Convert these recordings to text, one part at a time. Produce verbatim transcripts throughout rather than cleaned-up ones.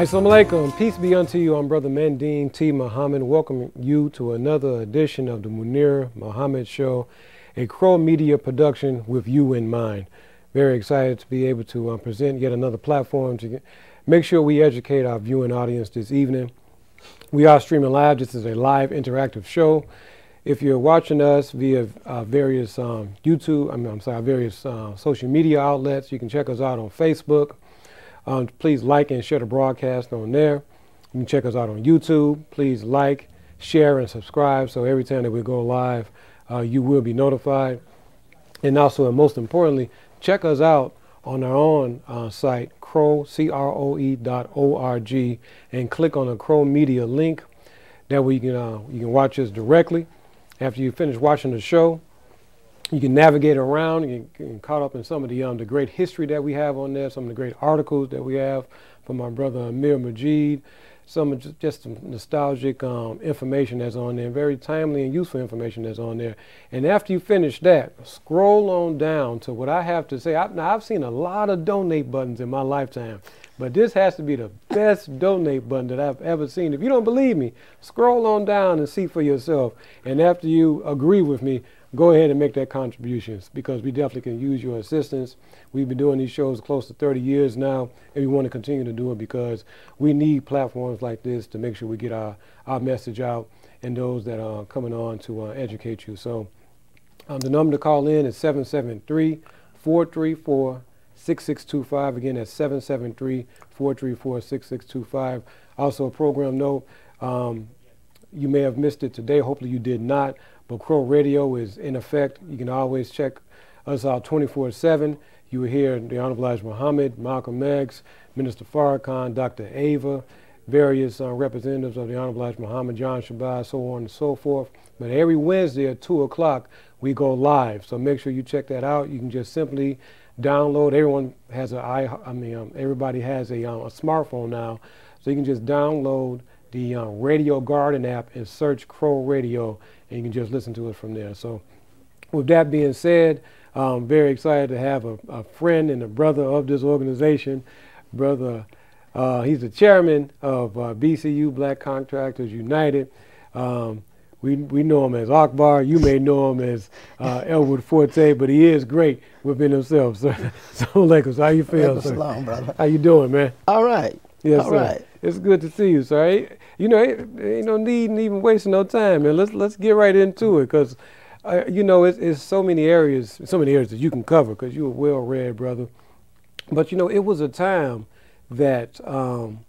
Assalamu alaikum. Peace be unto you. I'm Brother Mandeen T. Muhammad. Welcome you to another edition of the Munir Muhammad Show, a Crow Media production with you in mind. Very excited to be able to uh, present yet another platform to get, make sure we educate our viewing audience this evening. We are streaming live. This is a live interactive show. If you're watching us via uh, various um, YouTube, I mean, I'm sorry, various uh, social media outlets, you can check us out on Facebook. Um, please like and share the broadcast on there. You can check us out on YouTube. Please like, share, and subscribe so every time that we go live, uh, you will be notified. And also, and most importantly, check us out on our own uh, site, Crow, C R O E dot O R G, and click on the Crow Media link. That way you can, uh, you can watch us directly. After you finish watching the show, you can navigate around, you can get caught up in some of the um, the great history that we have on there, some of the great articles that we have from our brother Amir Majid, some of just, just some nostalgic um, information that's on there, very timely and useful information that's on there. And after you finish that, scroll on down to what I have to say. I, now, I've seen a lot of donate buttons in my lifetime, but this has to be the best donate button that I've ever seen. If you don't believe me, scroll on down and see for yourself. And after you agree with me, go ahead and make that contribution, because we definitely can use your assistance. We've been doing these shows close to thirty years now, and we want to continue to do it because we need platforms like this to make sure we get our, our message out and those that are coming on to uh, educate you. So um, the number to call in is seven seven three, four three four, six six two five. Again, that's seven seven three, four three four, six six two five. Also, a program note, um, you may have missed it today. Hopefully you did not. But Crow Radio is in effect. You can always check us out twenty-four seven. You will hear the Honorable Elijah Muhammad, Malcolm X, Minister Farrakhan, Doctor Ava, various uh, representatives of the Honorable Elijah Muhammad, John Shabazz, so on and so forth. But every Wednesday at two o'clock, we go live. So make sure you check that out. You can just simply download. Everyone has a, I, I mean, um, everybody has a, um, a smartphone now. So you can just download the uh, Radio Garden app and search Crow Radio, and you can just listen to it from there. So with that being said, I'm very excited to have a, a friend and a brother of this organization. Brother, uh, he's the chairman of uh, B C U, Black Contractors United. Um, we, we know him as Akbar. You may know him as uh, Elwood Forte, but he is great within himself. So, so Lakers, how you feel, sir? Salam, brother. How you doing, man? All right. Yes, All sir. right. It's good to see you, sir. You know, ain't no need in even wasting no time, man. Let's let's get right into it, because, uh, you know, it's, it's so many areas, so many areas that you can cover, because you're a well-read brother. But, you know, it was a time that um,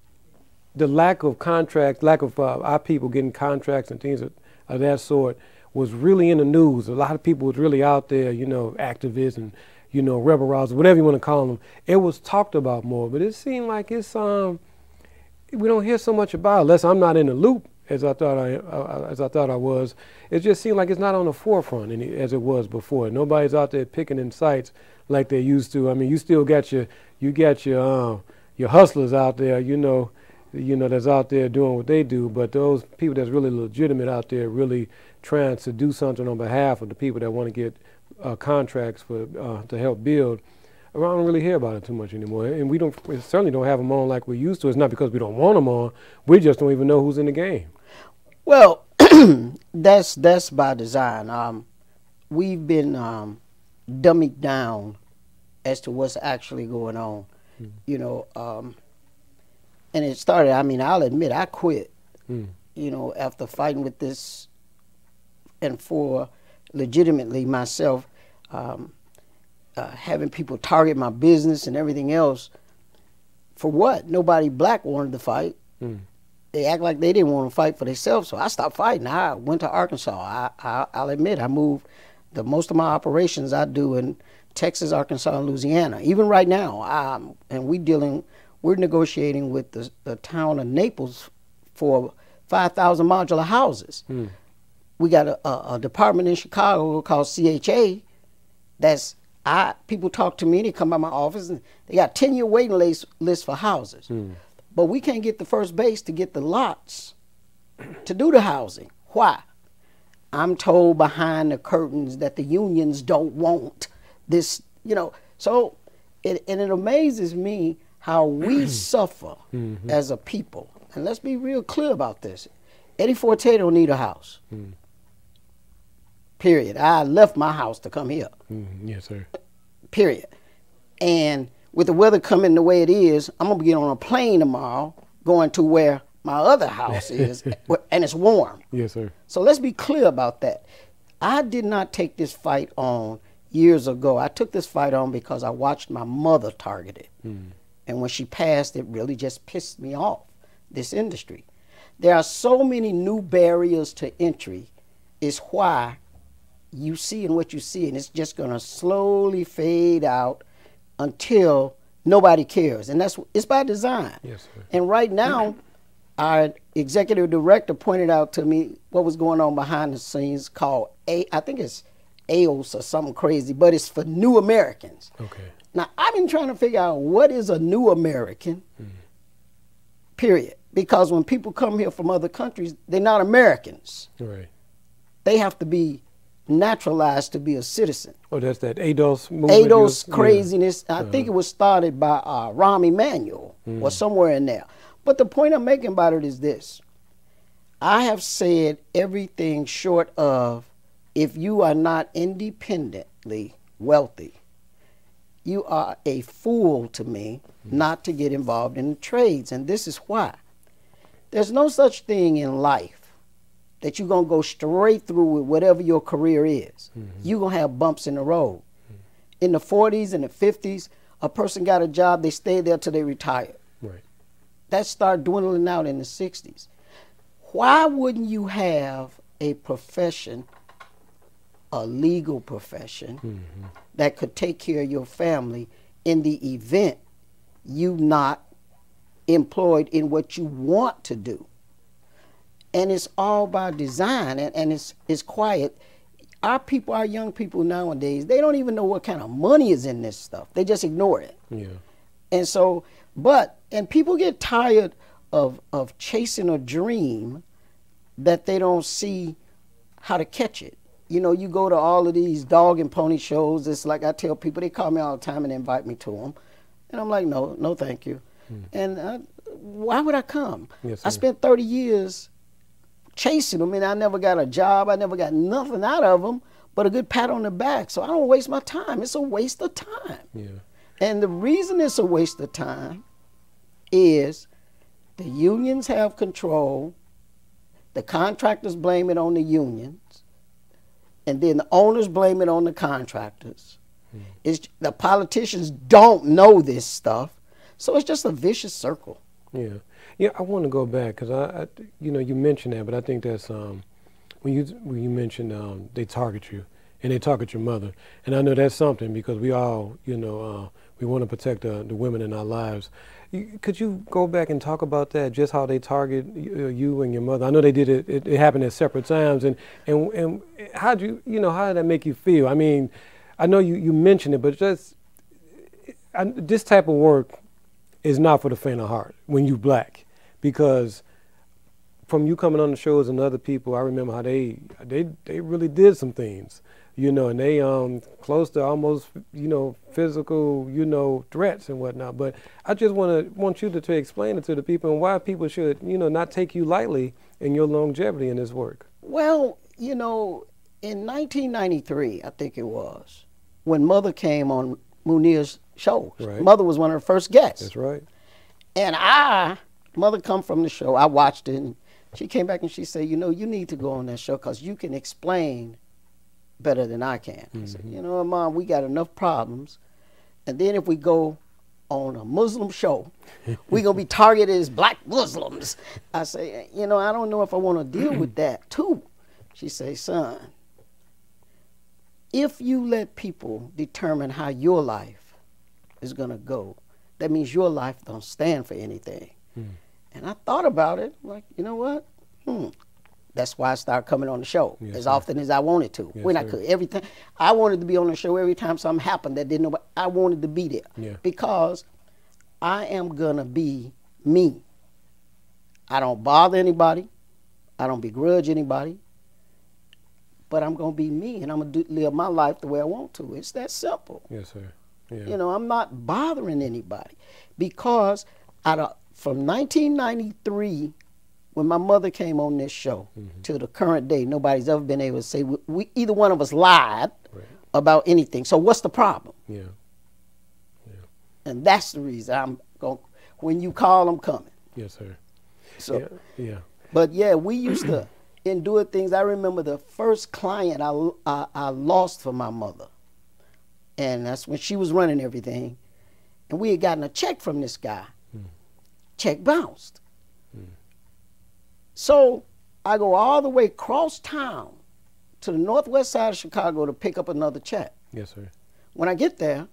the lack of contracts, lack of uh, our people getting contracts and things of, of that sort was really in the news. A lot of people was really out there, you know, activists and, you know, rebel rousers, whatever you want to call them. It was talked about more, but it seemed like it's um we don't hear so much about it, unless I'm not in the loop as I thought I uh, as I thought I was. It just seemed like it's not on the forefront any, as it was before. Nobody's out there picking in sites like they used to. I mean, you still got your you got your um, your hustlers out there, you know, you know that's out there doing what they do. But those people that's really legitimate out there, really trying to do something on behalf of the people that want to get Uh, contracts for uh, to help build, I don't really hear about it too much anymore, and we don't we certainly don't have them on like we used to. It's not because we don't want them on; we just don't even know who's in the game. Well, that's that's by design. Um, we've been um, dummied down as to what's actually going on. Mm. You know, um, and it started. I mean, I'll admit I quit. Mm. You know, after fighting with this, and for legitimately myself, um, uh, having people target my business and everything else. For what? Nobody black wanted to fight. Mm. They act like they didn't want to fight for themselves, so I stopped fighting. I went to Arkansas. I, I, I'll admit, I moved. The most of my operations I do in Texas, Arkansas, and Louisiana. Even right now, um, and we dealing, we're negotiating with the, the town of Naples for five thousand modular houses. Mm. We got a, a, a department in Chicago called C H A. That's I people talk to me. They come by my office and they got ten year waiting list list for houses. Mm. But we can't get the first base to get the lots to do the housing. Why? I'm told behind the curtains that the unions don't want this. You know, so it and it amazes me how we suffer Mm-hmm. as a people. And let's be real clear about this. Eddie Forte don't need a house. Mm. Period. I left my house to come here. Mm-hmm. Yes, sir. Period. And with the weather coming the way it is, I'm going to get on a plane tomorrow going to where my other house is, and it's warm. Yes, sir. So let's be clear about that. I did not take this fight on years ago. I took this fight on because I watched my mother targeted. Mm. And when she passed, it really just pissed me off, this industry. There are so many new barriers to entry, is why you see and what you see, and it's just going to slowly fade out until nobody cares. And that's it's by design. Yes, sir. And right now, our executive director pointed out to me what was going on behind the scenes called, A, I think it's A O S or something crazy, but it's for new Americans. Okay. Now, I've been trying to figure out what is a new American, mm. period. Because when people come here from other countries, they're not Americans. Right. They have to be naturalized to be a citizen. Oh, that's that A D O S movement? A D O S craziness. Yeah. I uh-huh. think it was started by uh, Rahm Emanuel mm. or somewhere in there. But the point I'm making about it is this. I have said everything short of, if you are not independently wealthy, you are a fool to me mm. not to get involved in the trades. And this is why. There's no such thing in life that you're going to go straight through with whatever your career is. Mm-hmm. You're going to have bumps in the road. Mm-hmm. In the forties and the fifties, a person got a job, they stayed there till they retired. Right. That started dwindling out in the sixties. Why wouldn't you have a profession, a legal profession, mm-hmm. that could take care of your family in the event you not employed in what you want to do? And it's all by design, and, and it's it's quiet. Our people, our young people nowadays, they don't even know what kind of money is in this stuff. They just ignore it. Yeah. And so, but, and people get tired of of chasing a dream that they don't see how to catch it. You know, you go to all of these dog and pony shows. It's like I tell people, they call me all the time and invite me to them. And I'm like, no, no, thank you. Hmm. And uh, why would I come? Yes, I spent thirty years chasing them, and I never got a job. I never got nothing out of them but a good pat on the back. So I don't waste my time. It's a waste of time. Yeah. And the reason it's a waste of time is the unions have control. The contractors blame it on the unions. And then the owners blame it on the contractors. Hmm. It's, the politicians don't know this stuff. So it's just a vicious circle. Yeah. Yeah, I want to go back because, I, I, you know, you mentioned that, but I think that's, um, when you when you mentioned um, they target you and they target your mother. And I know that's something because we all, you know, uh, we want to protect uh, the women in our lives. You, could you go back and talk about that, just how they target you, you and your mother? I know they did it, it, it happened at separate times. And, and, and how'd you, you know, how did that make you feel? I mean, I know you, you mentioned it, but just I, this type of work is not for the faint of heart when you black, because from you coming on the shows and other people, I remember how they they they really did some things, you know, and they um close to almost, you know, physical, you know, threats and whatnot. But I just want to want you to, to explain it to the people and why people should, you know, not take you lightly in your longevity in this work. Well, you know, in nineteen ninety-three, I think it was, when Mother came on Munir's show. Right. Mother was one of the first guests. That's right. And I, Mother come from the show, I watched it, and she came back and she said, you know, you need to go on that show because you can explain better than I can. Mm-hmm. I said, you know, Mom, we got enough problems. And then if we go on a Muslim show, we're going to be targeted as black Muslims. I say, you know, I don't know if I want to deal with that too. She say, son, if you let people determine how your life is going to go, that means your life don't stand for anything. Hmm. And I thought about it, like, you know what? Hmm. That's why I started coming on the show yes, as sir. often as I wanted to. Yes, when sir. I could. Every time. I wanted to be on the show every time something happened that didn't know, but I wanted to be there. Yeah. Because I am going to be me. I don't bother anybody. I don't begrudge anybody. But I'm going to be me, and I'm going to live my life the way I want to. It's that simple. Yes, sir. Yeah. You know, I'm not bothering anybody because out of, from nineteen ninety-three, when my mother came on this show, mm-hmm. to the current day, nobody's ever been able to say we, we either one of us lied right. about anything. So what's the problem? Yeah. Yeah. And that's the reason I'm going. When you call, I'm coming. Yes, sir. So yeah. yeah. But yeah, we used to endure things. I remember the first client I, I I lost for my mother, and that's when she was running everything, and we had gotten a check from this guy. Hmm. Check bounced. Hmm. So I go all the way across town to the northwest side of Chicago to pick up another check. Yes, sir. When I get there,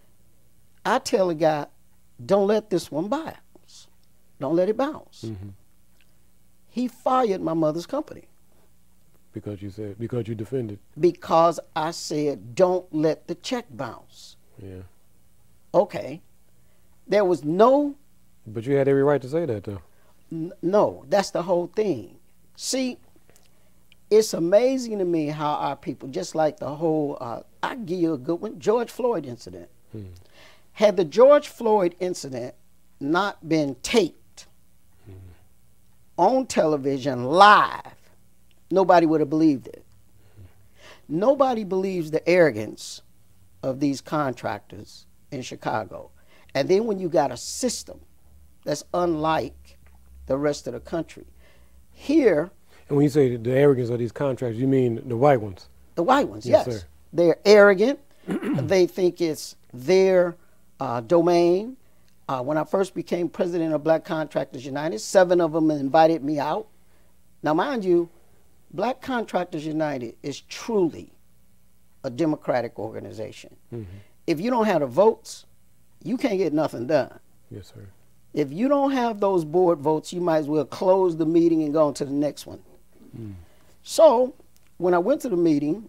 I tell the guy, don't let this one bounce. Don't let it bounce. Mm-hmm. He fired my mother's company. Because you said, because you defended. Because I said, don't let the check bounce. Yeah. Okay. There was no. But you had every right to say that, though. N- no, that's the whole thing. See, it's amazing to me how our people, just like the whole, uh, I give you a good one, George Floyd incident. Hmm. Had the George Floyd incident not been taped hmm. on television live, nobody would have believed it. Hmm. Nobody believes the arrogance of these contractors in Chicago. And then when you got a system that's unlike the rest of the country. Here. And when you say the arrogance of these contractors, you mean the white ones? The white ones, yes. yes. Sir. They're arrogant. They think it's their uh, domain. Uh, when I first became president of Black Contractors United, seven of them invited me out. Now, mind you, Black Contractors United is truly a democratic organization. Mm-hmm. If you don't have the votes, you can't get nothing done. Yes, sir. If you don't have those board votes, you might as well close the meeting and go on to the next one. Mm. So when I went to the meeting,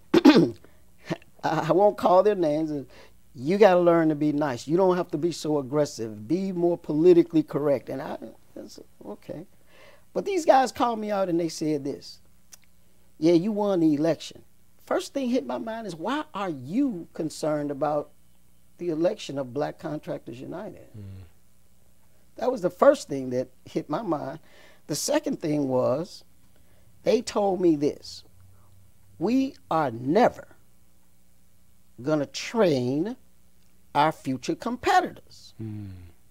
I won't call their names. You got to learn to be nice. You don't have to be so aggressive. Be more politically correct. And I, I said, okay. But these guys called me out and they said this. Yeah, you won the election. First thing hit my mind is, why are you concerned about the election of Black Contractors United? Mm. That was the first thing that hit my mind. The second thing was, they told me this. We are never going to train our future competitors. Mm.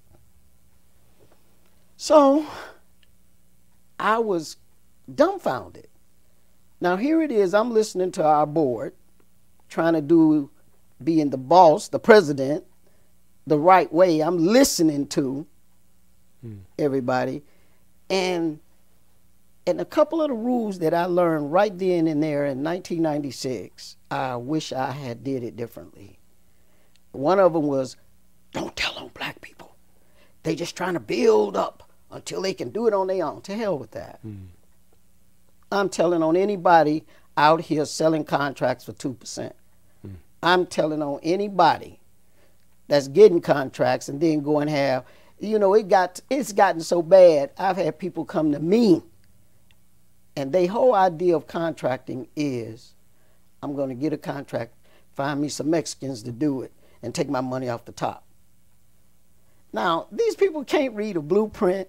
So I was dumbfounded. Now here it is, I'm listening to our board, trying to do, being the boss, the president, the right way. I'm listening to mm. everybody. And and a couple of the rules that I learned right then and there in nineteen ninety-six, I wish I had did it differently. One of them was, don't tell on black people. They just trying to build up until they can do it on their own. To hell with that. Mm. I'm telling on anybody out here selling contracts for two percent. Mm. I'm telling on anybody that's getting contracts and then go and have, you know, it got, it's gotten so bad, I've had people come to me and their whole idea of contracting is, I'm going to get a contract, find me some Mexicans to do it, and take my money off the top. Now, these people can't read a blueprint,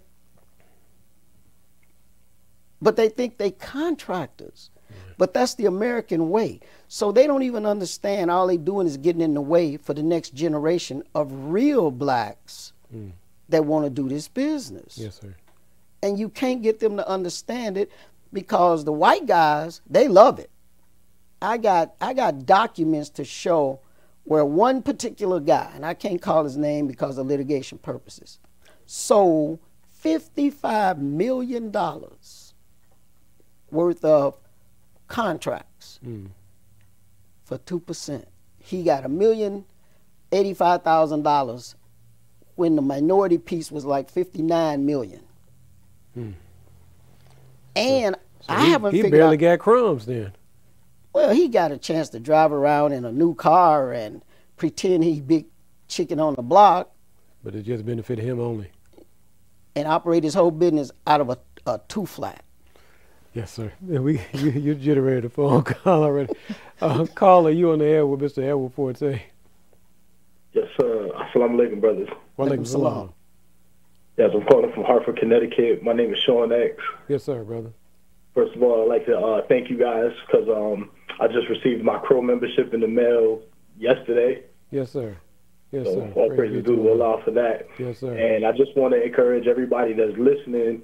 but they think they contractors. Mm-hmm. But that's the American way. So they don't even understand. All they doing is getting in the way for the next generation of real blacks mm. that want to do this business. Yes, sir. And you can't get them to understand it because the white guys, they love it. I got I got documents to show where one particular guy, and I can't call his name because of litigation purposes, sold fifty-five million dollars worth of contracts mm. for two percent. He got a million eighty-five thousand dollars when the minority piece was like fifty-nine million. Mm. And so, so I he, haven't he figured barely out, got crumbs then. Well, he got a chance to drive around in a new car and pretend he's big chicken on the block. But it just benefited him only. And operate his whole business out of a, a two flat. Yes, sir. Yeah, we you, you generated a phone call already. Uh, caller, you on the air with Mister Edward Forte. Yes, sir. Assalamu alaikum, brothers. Wa alaikum salam. Yes, I'm calling from Hartford, Connecticut. My name is Sean X. Yes, sir, brother. First of all, I'd like to uh, thank you guys because um, I just received my Crow membership in the mail yesterday. Yes, sir. Yes, so sir. all praise is due to Allah for that. Yes, sir. And I just want to encourage everybody that's listening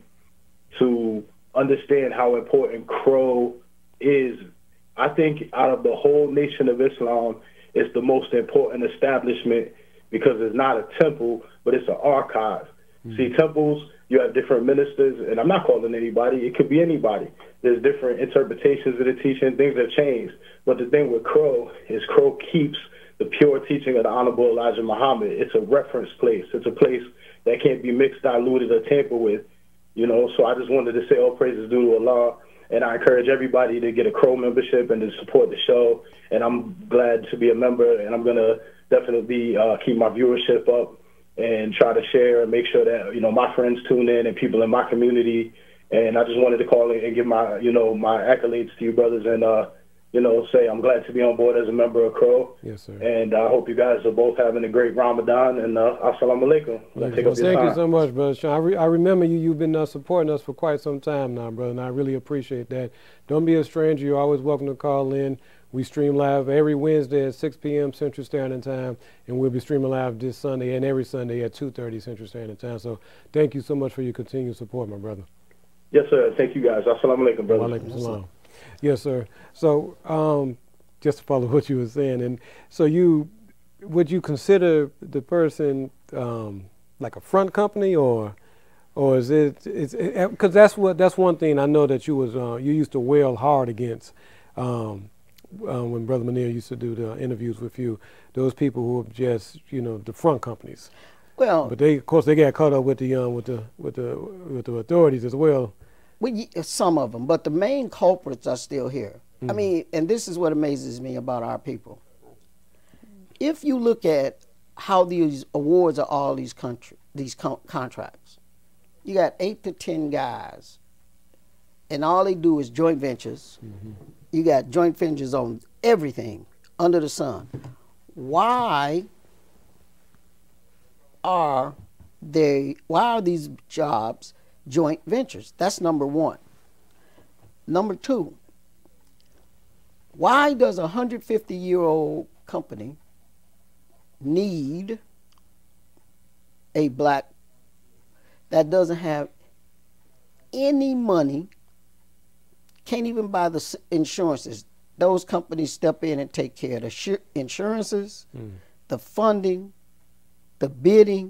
to understand how important Crow is. I think out of the whole nation of Islam, it's the most important establishment because it's not a temple, but it's an archive. Mm. See, temples, you have different ministers, and I'm not calling anybody. It could be anybody. There's different interpretations of the teaching. Things have changed. But the thing with Crow is Crow keeps the pure teaching of the Honorable Elijah Muhammad. It's a reference place. It's a place that can't be mixed, diluted, or tampered with. You know, so I just wanted to say all praises due to Allah. And I encourage everybody to get a Crow membership and to support the show. And I'm glad to be a member, and I'm going to definitely uh, keep my viewership up and try to share and make sure that, you know, my friends tune in and people in my community. And I just wanted to call in and give my, you know, my accolades to you brothers and, uh, you know, say I'm glad to be on board as a member of Crow. Yes, sir. And I hope you guys are both having a great Ramadan. And uh, assalamu alaikum. Well, thank you so much, Brother Sean. I, re I remember you. You've been uh, supporting us for quite some time now, brother, and I really appreciate that. Don't be a stranger. You're always welcome to call in. We stream live every Wednesday at six P M Central Standard Time, and we'll be streaming live this Sunday and every Sunday at two thirty Central Standard Time. So thank you so much for your continued support, my brother. Yes, sir. Thank you, guys. Assalamu alaikum, brother. Wa alaikum salam. Yes, sir. So um, just to follow what you were saying, and so you, would you consider the person um, like a front company, or or is it, it's, because it, that's what, that's one thing I know that you was, uh, you used to wail hard against, um, Uh, when Brother Munir used to do the interviews with you, those people who were just, you know, the front companies. Well, but they, of course, they got caught up with the um, with the with the with the authorities as well. We, some of them, but the main culprits are still here. Mm-hmm. I mean, and this is what amazes me about our people. If you look at how these awards are all these country these con contracts, you got eight to ten guys, and all they do is joint ventures. Mm-hmm. You got joint ventures on everything under the sun. Why are they, why are these jobs joint ventures? That's number one. Number two, why does a one hundred fifty year old company need a black that doesn't have any money, can't even buy the insurances? Those companies step in and take care of the insurances, mm. the funding, the bidding,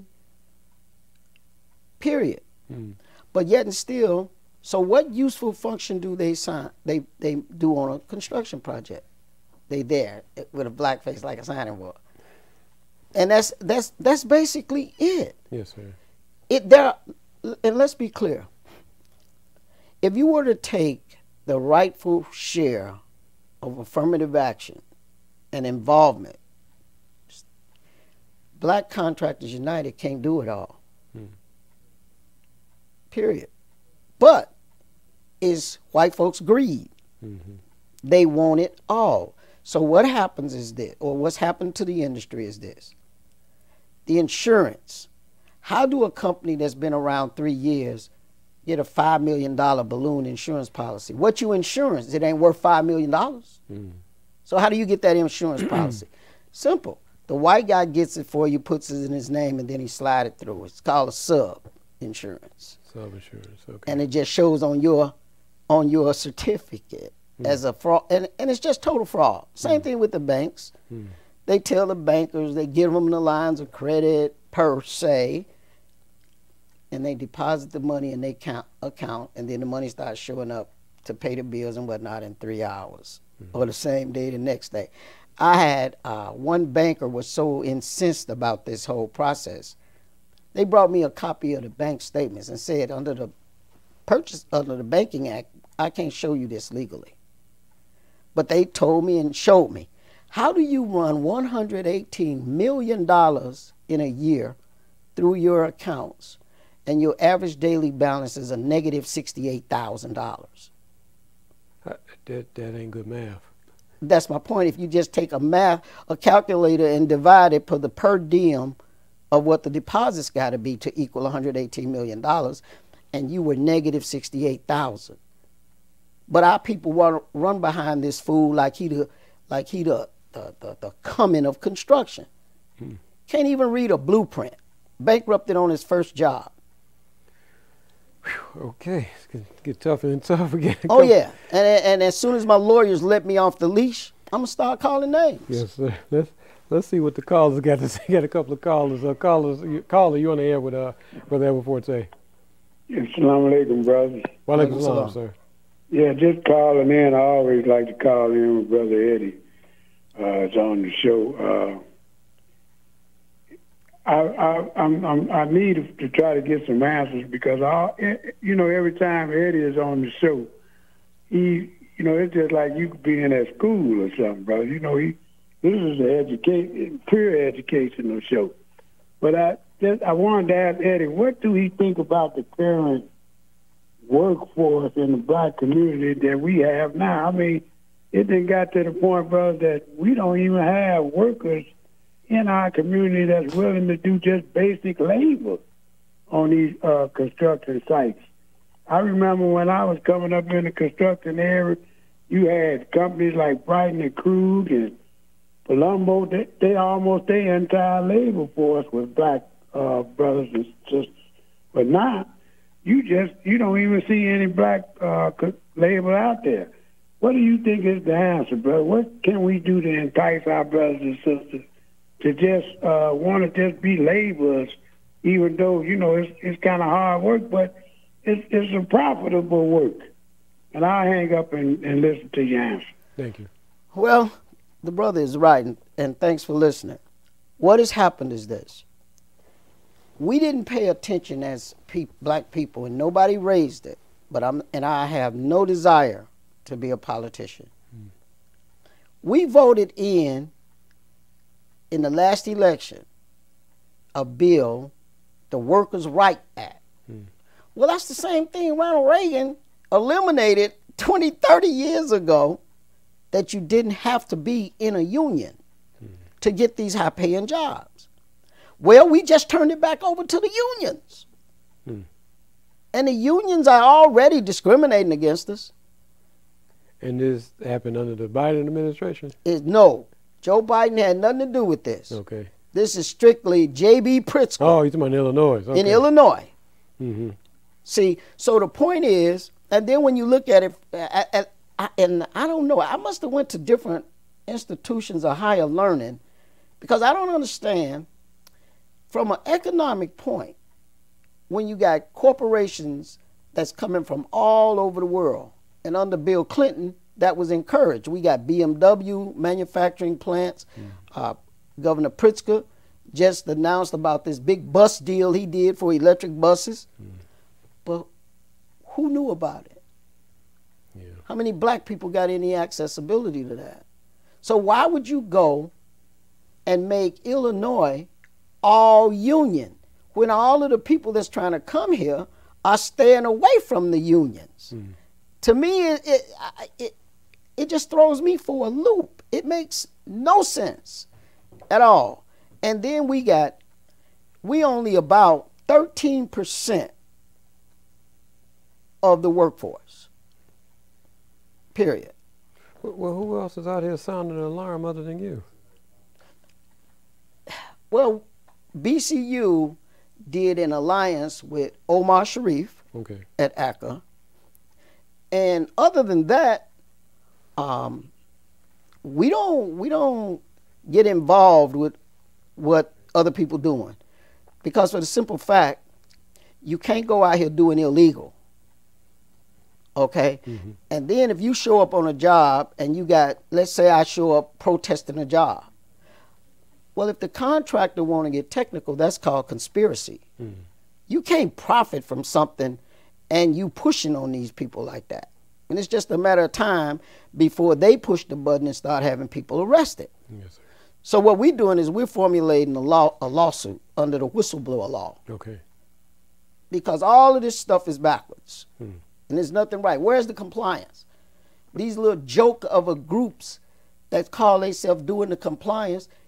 period. Mm. But yet and still, so what useful function do they sign? They they do on a construction project? They there with a black face like a signing board, and that's that's that's basically it. Yes, sir. It there, and let's be clear. If you were to take the rightful share of affirmative action and involvement, Black Contractors United can't do it all. Hmm. Period. But it's white folks' greed. Mm-hmm. They want it all. So what happens is this, or what's happened to the industry is this. The insurance. How do a company that's been around three years get a five million dollar balloon insurance policy? What you insurance? It ain't worth five million dollars. Mm. So how do you get that insurance policy? Simple. The white guy gets it for you, puts it in his name, and then he slide it through. It's called a sub insurance. Sub insurance, okay. And it just shows on your on your certificate mm. as a fraud, and, and it's just total fraud. Same mm. thing with the banks. Mm. They tell the bankers, they give them the lines of credit per se, and they deposit the money in their account, account, and then the money starts showing up to pay the bills and whatnot in three hours mm-hmm. or the same day, the next day. I had uh, one banker was so incensed about this whole process. They brought me a copy of the bank statements and said, under the purchase, under the Banking Act, I can't show you this legally. But they told me and showed me. How do you run one hundred eighteen million dollars in a year through your accounts, and your average daily balance is a negative sixty-eight thousand dollars? That, that ain't good math. That's my point. If you just take a math, a calculator and divide it per the per diem of what the deposits got to be to equal one hundred eighteen million dollars, and you were negative sixty-eight thousand. But our people want to run behind this fool like he the, like he the, the, the, the coming of construction. Hmm. Can't even read a blueprint. Bankrupted on his first job. Whew, okay, it's gonna get tougher and tougher again. Oh yeah, and and as soon as my lawyers let me off the leash, I'm gonna start calling names. Yes, sir. Let's let's see what the callers got to say. Got a couple of callers. Uh, callers, you, caller, you on the air with uh, Brother Edward Forte. Assalamu alaikum, brothers. Wa alaikum salam, sir. Yeah, just calling in. I always like to call in with Brother Eddie. Uh, it's on the show. Uh, I, I, I'm, I'm, I need to try to get some answers because, I, you know, every time Eddie is on the show, he, you know, it's just like you could be in at school or something, brother. You know, he, this is an education, pure educational show. But I, just, I wanted to ask Eddie, what do he think about the current workforce in the black community that we have now? I mean, it then got to the point, brother, that we don't even have workers in our community that's willing to do just basic labor on these uh, construction sites. I remember when I was coming up in the construction area, you had companies like Brighton and Krug and Palumbo. They, they almost their entire labor force was black uh, brothers and sisters. But now, you just you don't even see any black uh, labor out there. What do you think is the answer, brother? What can we do to entice our brothers and sisters to just uh, want to just be laborers, even though, you know, it's, it's kind of hard work, but it's, it's a profitable work. And I'll hang up and, and listen to your answer. Thank you. Well, the brother is right, and, and thanks for listening. What has happened is this. We didn't pay attention as pe- black people, and nobody raised it, but I'm, and I have no desire to be a politician. Mm. We voted in in the last election, a bill, the Workers' Right Act. Hmm. Well, that's the same thing Ronald Reagan eliminated twenty, thirty years ago, that you didn't have to be in a union hmm. to get these high-paying jobs. Well, we just turned it back over to the unions. Hmm. And the unions are already discriminating against us. And this happened under the Biden administration? It, no. Joe Biden had nothing to do with this. Okay. This is strictly J B. Pritzker. Oh, he's talking about Illinois. Okay. In Illinois. Mm-hmm. See, so the point is, and then when you look at it, I, I, I, and I don't know, I must have went to different institutions of higher learning, because I don't understand, from an economic point, when you got corporations that's coming from all over the world, and under Bill Clinton, that was encouraged. We got B M W manufacturing plants. Mm. Uh, Governor Pritzker just announced about this big bus deal he did for electric buses. Mm. But who knew about it? Yeah. How many black people got any accessibility to that? So why would you go and make Illinois all union when all of the people that's trying to come here are staying away from the unions? Mm. To me, it, it, it It just throws me for a loop. It makes no sense at all. And then we got, we only about thirteen percent of the workforce, period. Well, who else is out here sounding an alarm other than you? Well, B C U did an alliance with Omar Sharif okay. at A C C A. And other than that, Um, we don't we don't get involved with what other people doing, because for the simple fact, you can't go out here doing illegal. Okay, mm-hmm. And then if you show up on a job and you got, let's say I show up protesting a job. Well, if the contractor want to get technical, that's called conspiracy. Mm-hmm. You can't profit from something and you pushing on these people like that. And it's just a matter of time before they push the button and start having people arrested. Yes, sir. So what we're doing is we're formulating a law, a lawsuit under the whistleblower law. Okay. Because all of this stuff is backwards. Hmm. And there's nothing right. Where's the compliance? These little joke of a groups that call themselves doing the compliance,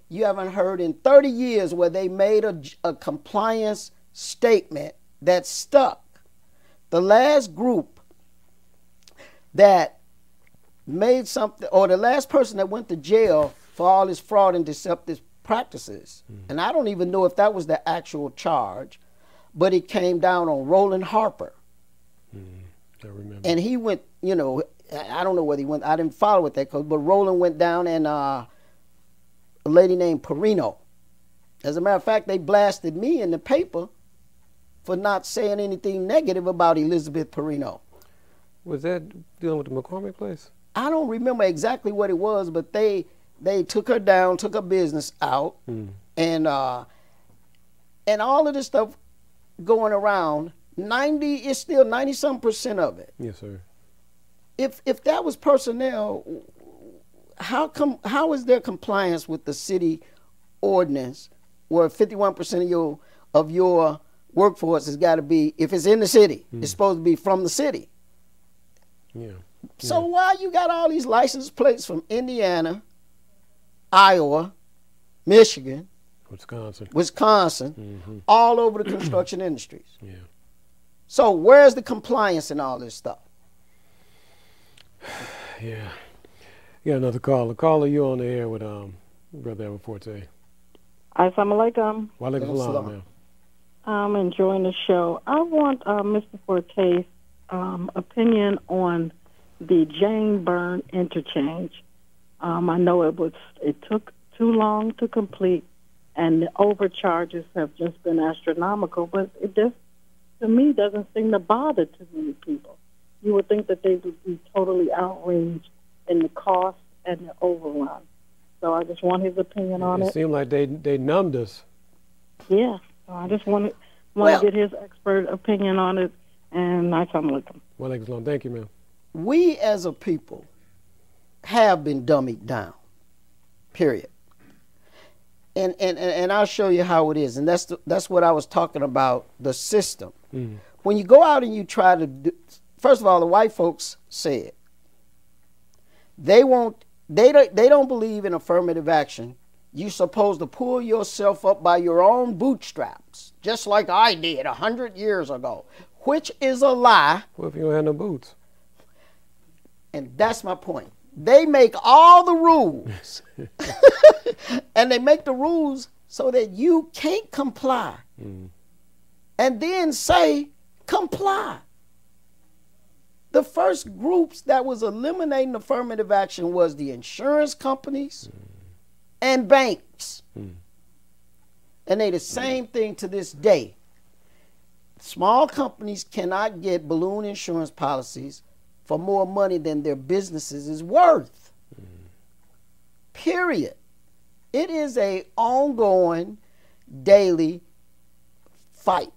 you haven't heard in thirty years where they made a, a compliance statement that stuck. The last group that made something, or the last person that went to jail for all this fraud and deceptive practices, mm. and I don't even know if that was the actual charge, but it came down on Roland Harper. Mm. I remember. And he went, you know, I don't know whether he went, I didn't follow with that, but Roland went down, and uh, a lady named Perino. As a matter of fact, they blasted me in the paper for not saying anything negative about Elizabeth Perino. Was that dealing with the McCormick place? I don't remember exactly what it was, but they they took her down, took her business out, mm. and uh, and all of this stuff going around. Ninety is still ninety some percent of it. Yes, sir. If if that was personnel, how come how is there compliance with the city ordinance, where fifty-one percent of your of your workforce has got to be, if it's in the city, mm. it's supposed to be from the city. Yeah. So yeah. why you got all these license plates from Indiana, Iowa, Michigan, Wisconsin, Wisconsin, mm-hmm. all over the construction industries? Yeah. So where's the compliance in all this stuff? Yeah. You got another caller. Caller, you on the air with um Brother Edward Forte. Assalamu alaikum. Wa alaikum salam, ma'am. I'm enjoying the show. I want uh, Mister Forte's um, opinion on the Jane Byrne interchange. Um, I know it was it took too long to complete, and the overcharges have just been astronomical. But it just, to me, doesn't seem to bother too many people. You would think that they would be totally outraged in the cost and the overrun. So I just want his opinion on it. It seemed like they they numbed us. Yeah. So I just want to, want well, to get his expert opinion on it, and assalamu alaikum. Wa alaikum salam. Thank you, ma'am. We as a people have been dummied down, period. And and, and I'll show you how it is. And that's the, that's what I was talking about, the system. Mm. When you go out and you try to do, first of all, the white folks said they won't, they don't, they don't believe in affirmative action. You're supposed to pull yourself up by your own bootstraps, just like I did a hundred years ago, which is a lie. What if you don't have no boots? And that's my point. They make all the rules, and they make the rules so that you can't comply, mm. and then say comply. The first groups that was eliminating affirmative action was the insurance companies mm. and banks. Mm. And they the same mm. thing to this day. Small companies cannot get balloon insurance policies for more money than their businesses is worth. Mm. Period. It is a ongoing, daily fight.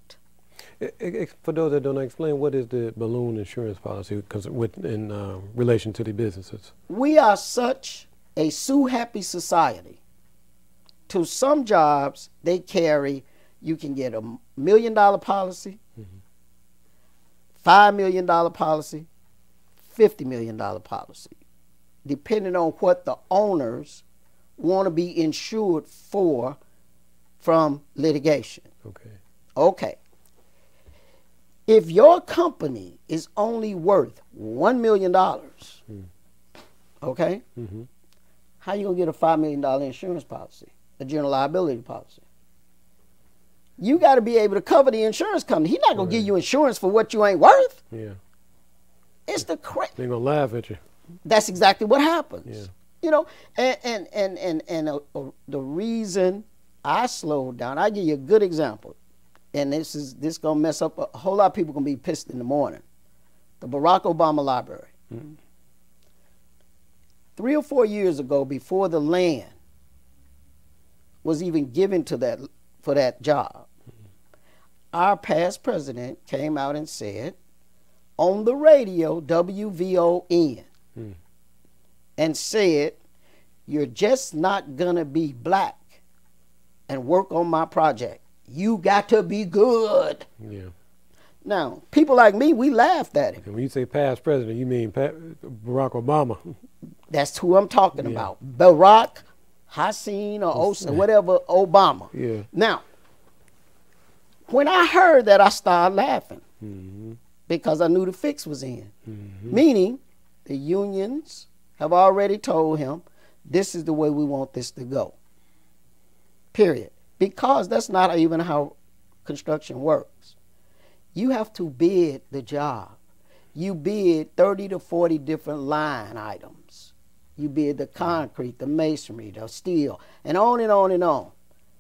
For those that don't explain, what is the balloon insurance policy? Because with in uh, relation to the businesses, we are such a sue-happy society. To some jobs, they carry. You can get a million dollar policy, mm-hmm. five million dollar policy, fifty million dollar policy, depending on what the owners want to be insured for from litigation. Okay. Okay. If your company is only worth one million dollars, mm. okay, mm-hmm. how you going to get a five million dollar insurance policy, a general liability policy? You got to be able to cover the insurance company. He's not going right. to give you insurance for what you ain't worth. Yeah. It's the cra- They're going to laugh at you. That's exactly what happens. Yeah. You know, and and and and, and uh, uh, the reason I slowed down, I'll give you a good example. And this is this gonna mess up a whole lot of people gonna be pissed in the morning. The Barack Obama Library. Mm-hmm. Three or four years ago, before the land was even given to that for that job, mm-hmm. our past president came out and said on the radio, W V O N, mm-hmm. and said, "You're just not gonna be black and work on my project. You got to be good." Yeah. Now, people like me, we laughed at him. And when you say past president, you mean Pat, Barack Obama. That's who I'm talking yeah. about. Barack Hassan or Os- whatever, Obama. Yeah. Now, when I heard that, I started laughing Mm-hmm. because I knew the fix was in. Mm-hmm. Meaning, the unions have already told him, this is the way we want this to go. Period. Because that's not even how construction works. You have to bid the job. You bid thirty to forty different line items. You bid the concrete, the masonry, the steel, and on and on and on.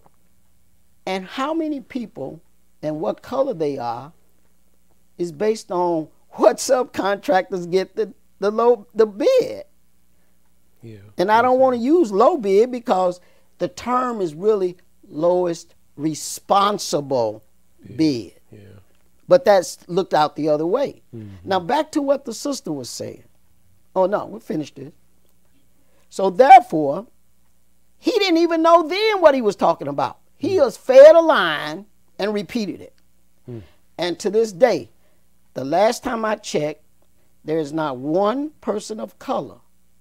And how many people and what color they are is based on what subcontractors get the, the low the bid. Yeah. And I don't want to use low bid because the term is really lowest responsible Yeah. bid. Yeah. But that's looked out the other way. Mm-hmm. Now back to what the sister was saying. Oh no, we finished it. So therefore, he didn't even know then what he was talking about. He Mm. was fed a line and repeated it. Mm. And to this day, the last time I checked, there is not one person of color,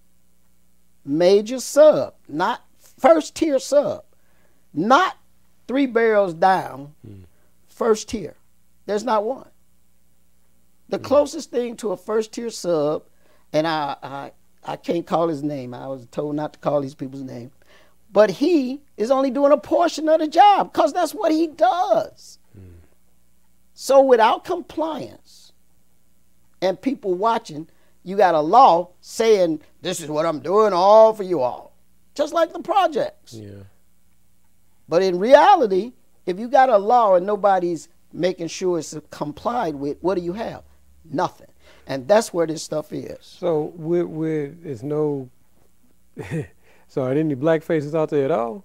major sub, not first tier sub, not three barrels down, Mm. first tier. There's not one. The closest thing to a first tier sub, and I, I I can't call his name. I was told not to call these people's name. But he is only doing a portion of the job because that's what he does. Mm. So without compliance and people watching, you got a law saying, this is what I'm doing all for you all. Just like the projects. Yeah. But in reality, if you got a law and nobody's making sure it's complied with, what do you have? Nothing. And that's where this stuff is. So with with it's no. So are there any black faces out there at all?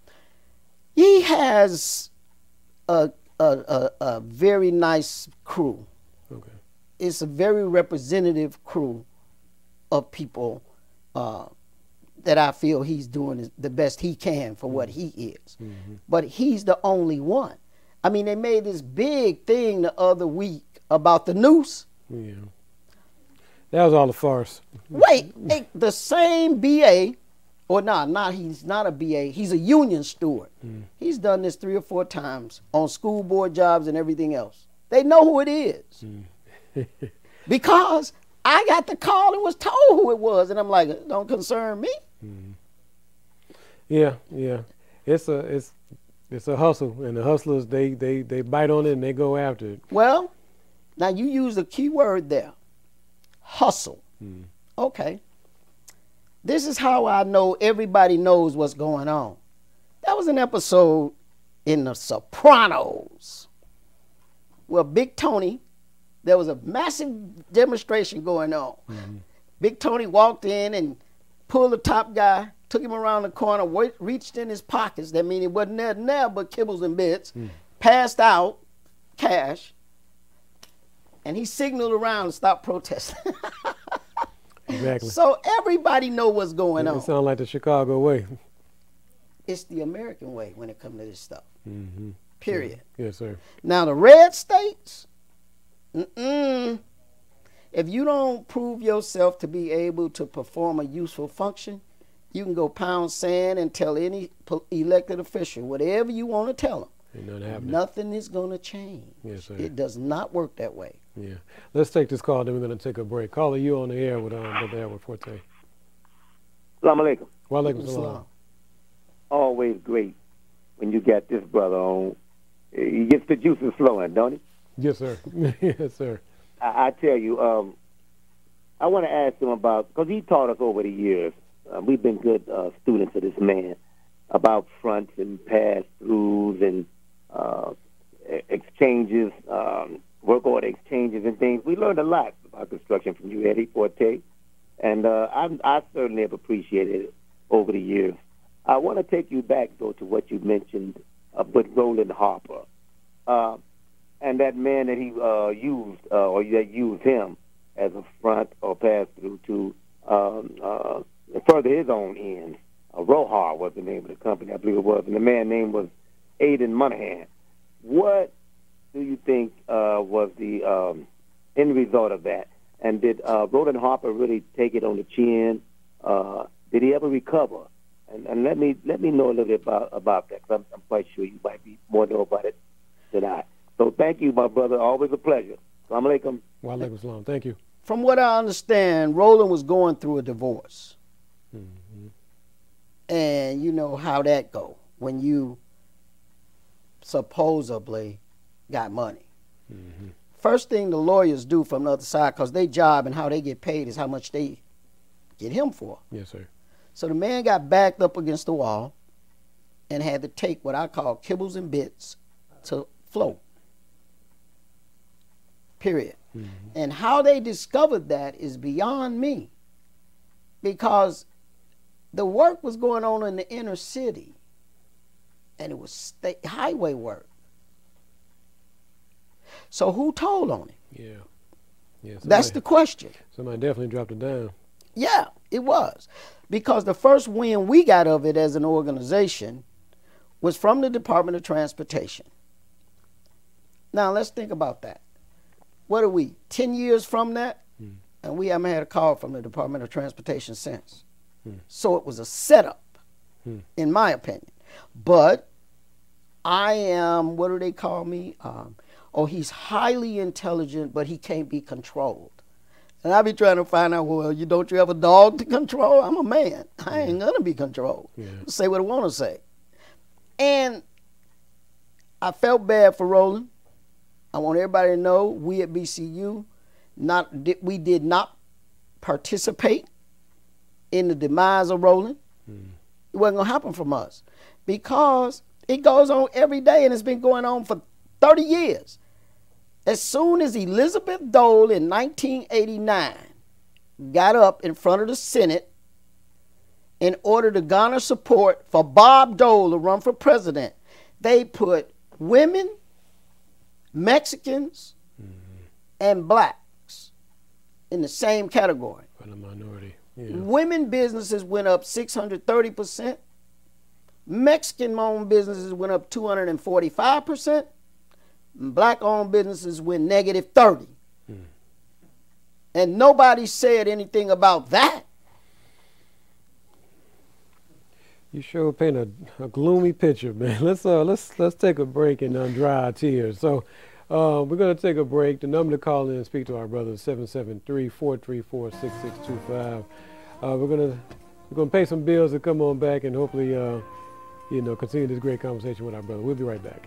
He has a a, a, a very nice crew. Okay. It's a very representative crew of people uh, that I feel he's doing the best he can for what he is. Mm-hmm. But he's the only one. I mean, they made this big thing the other week about the noose. Yeah. That was all a farce. Wait, hey, the same B A, or not, not he's not a B A, he's a union steward. Mm. He's done this three or four times on school board jobs and everything else. They know who it is. Mm. Because I got the call and was told who it was, and I'm like, it don't concern me. Mm. Yeah, yeah. It's a it's it's a hustle, and the hustlers they they they bite on it and they go after it. Well, now you use a key word there, hustle. Mm. Okay. This is how I know everybody knows what's going on. That was an episode in The Sopranos where Big Tony, there was a massive demonstration going on. Mm-hmm. Big Tony walked in and pulled the top guy, took him around the corner, wa- reached in his pockets. That means it wasn't there, there but kibbles and bits. Mm. Passed out cash, and he signaled around to stop protesting. Exactly. So everybody know what's going It on. sounds like the Chicago way. It's the American way when it comes to this stuff. Mm-hmm. Period. Yes, sir. Now the red states, mm-mm, if you don't prove yourself to be able to perform a useful function, you can go pound sand and tell any po- elected official whatever you want to tell them. Ain't nothing happening. Nothing is going to change. Yes, sir. It does not work that way. Yeah. Let's take this call, then we're going to take a break. Caller, you on the air with um, Brother Edward Forte. Assalamu alaikum. Wa alaikum Islam. salam. Always great when you get this brother on. He gets the juices flowing, don't he? Yes, sir. Yes, sir. I, I tell you, um, I want to ask him about, because he taught us over the years, uh, we've been good uh, students of this man, about fronts and pass-throughs and uh, exchanges, um, work order exchanges and things. We learned a lot about construction from you, Eddie Forte, and uh, I, I certainly have appreciated it over the years. I want to take you back, though, to what you mentioned uh, with Roland Harper uh, and that man that he uh, used uh, or that used him as a front or pass-through to um, uh, further his own ends. Uh, Rohar was the name of the company, I believe it was, and the man's name was Aiden Monahan. What do you think uh, was the um, end result of that? And did uh, Roland Harper really take it on the chin? Uh, did he ever recover And, and let me let me know a little bit about, about that, because I'm, I'm quite sure you might be more know about it than I. So thank you, my brother. Always a pleasure. Assalamu alaikum. Wa alaikum salam. Thank you. From what I understand, Roland was going through a divorce. Mm-hmm. And you know how that go when you supposedly got money. Mm-hmm. First thing the lawyers do from the other side, because their job and how they get paid is how much they get him for. Yes, sir. So the man got backed up against the wall and had to take what I call kibbles and bits to float. Period. Mm-hmm. And how they discovered that is beyond me, because the work was going on in the inner city and it was state highway work. So who told on him? Yeah. Yeah. Somebody, That's the question. Somebody definitely dropped it down. Yeah, it was. Because the first win we got of it as an organization was from the Department of Transportation. Now let's think about that. What are we, ten years from that? Hmm. And we haven't had a call from the Department of Transportation since. Hmm. So it was a setup, hmm. in my opinion. But I am, what do they call me? Um, oh, he's highly intelligent, but he can't be controlled. And I be trying to find out, well, you don't you have a dog to control? I'm a man. I ain't gonna be controlled. Yeah. Say what I want to say. And I felt bad for Roland. I want everybody to know we at B C U, not we did not participate in the demise of Roland. Mm. It wasn't gonna happen from us because it goes on every day, and it's been going on for thirty years. As soon as Elizabeth Dole in nineteen eighty-nine got up in front of the Senate in order to garner support for Bob Dole to run for president, they put women, Mexicans, mm-hmm. and blacks in the same category. For the minority. Yeah. Women businesses went up six hundred thirty percent. Mexican-owned businesses went up two hundred forty-five percent. Black-owned businesses went negative thirty. Hmm. And nobody said anything about that. You sure paint a, a gloomy picture, man. Let's uh, let's let's take a break and uh, dry our tears. So uh, we're gonna take a break. The number to call in and speak to our brother is seven seven three, four three four, six six two five. Uh, we're gonna we're gonna pay some bills and come on back and hopefully uh, you know continue this great conversation with our brother. We'll be right back.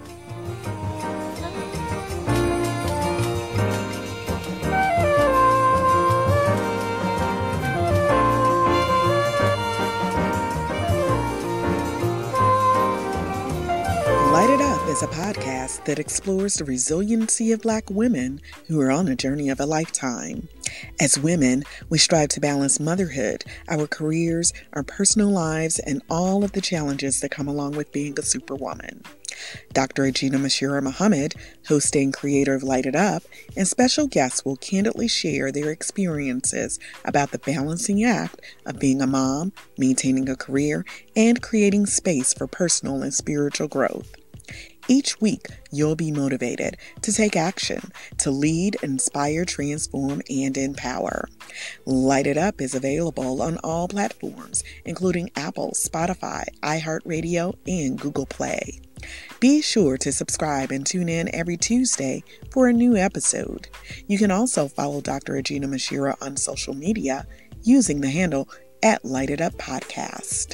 Light It Up is a podcast that explores the resiliency of Black women who are on a journey of a lifetime. As women, we strive to balance motherhood, our careers, our personal lives, and all of the challenges that come along with being a superwoman. Doctor Agena Mashira Muhammad, host and creator of Light It Up, and special guests will candidly share their experiences about the balancing act of being a mom, maintaining a career, and creating space for personal and spiritual growth. Each week, you'll be motivated to take action, to lead, inspire, transform, and empower. Light It Up is available on all platforms, including Apple, Spotify, iHeartRadio, and Google Play. Be sure to subscribe and tune in every Tuesday for a new episode. You can also follow Doctor Agena Mashira on social media using the handle at Light It Up Podcast.